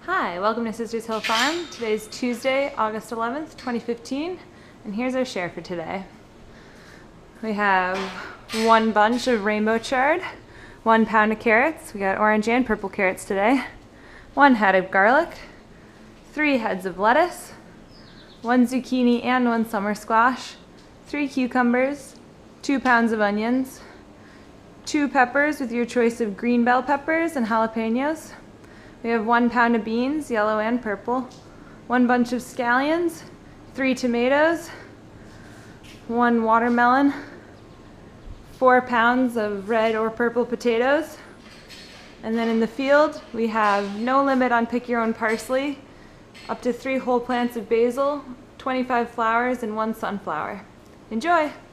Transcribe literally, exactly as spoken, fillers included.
Hi, welcome to Sisters Hill Farm. Today's Tuesday, August eleventh, twenty fifteen, and here's our share for today. We have one bunch of rainbow chard, one pound of carrots, we got orange and purple carrots today, one head of garlic, three heads of lettuce, one zucchini and one summer squash, three cucumbers, two pounds of onions, two peppers with your choice of green bell peppers and jalapenos. We have one pound of beans, yellow and purple, one bunch of scallions, three tomatoes, one watermelon, four pounds of red or purple potatoes, and then in the field we have no limit on pick your own parsley, up to three whole plants of basil, twenty-five flowers, and one sunflower. Enjoy!